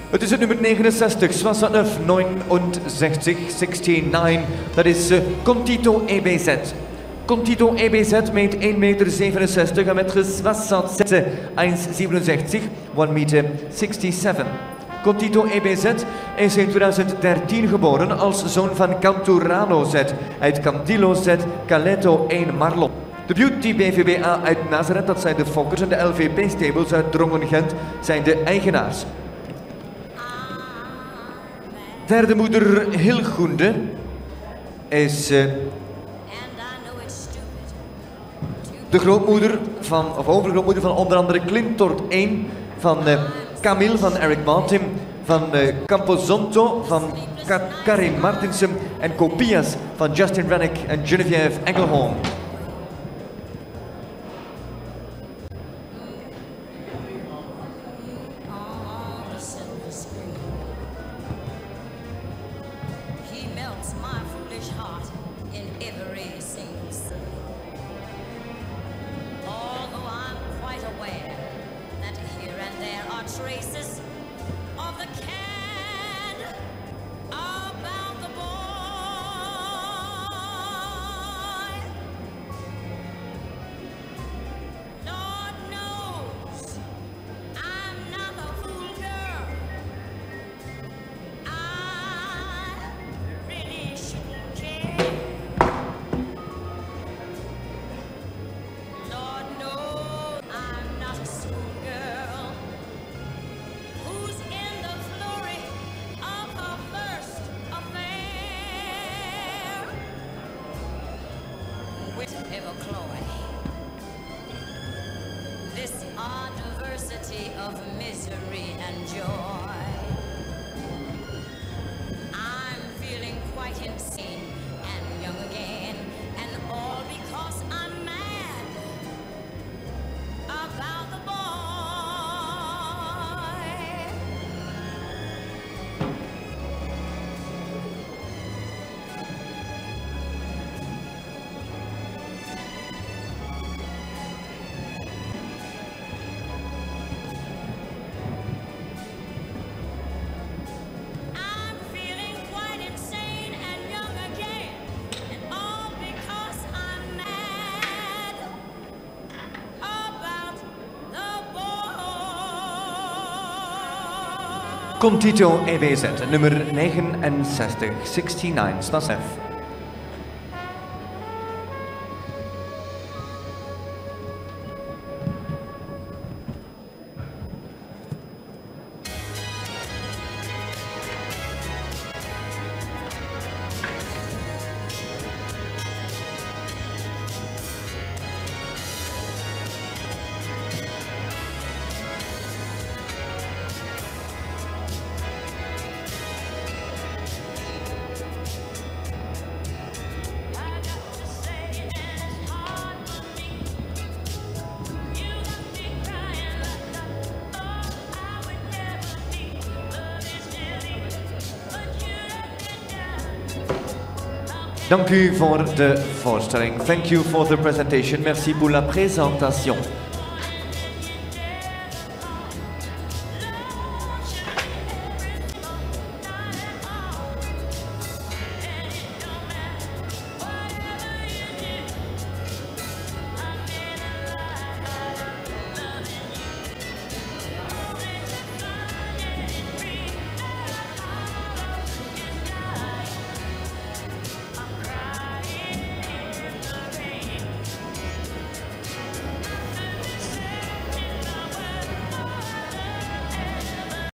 Het is het nummer 69, 69, 69, dat is Contito EBZ. Contito EBZ meet 1,67 meter en met 67, 1,67, 1,67 meter. Contito EBZ is in 2013 geboren als zoon van Canturano Z uit Candilo Z, Caleto 1 Marlon. De Beauty BVBA uit Nazareth, dat zijn de fokkers, en de LVP Stables uit Drongen Gent zijn de eigenaars. Derde moeder Hilgunde is de grootmoeder van, of overgrootmoeder van onder andere Clintort 1, van Camille van Eric Martin, van Camposonto, van Karin Martinsen en Copias van Justin Rennick en Geneviève Engelholm. Traces of the can about the boy. Lord knows I'm not a fool girl. I really shouldn't care. Lord knows I'm not a schoolgirl. Who's in the flurry of her first affair with Evercloy? This odd diversity of misery and joy. I'm feeling quite insane and young again, and all because I'm mad about the boy. Contito EBZ, nummer 69, 69, Stas F. Dank u voor de voorstelling. Thank you for the presentation. Merci pour la présentation.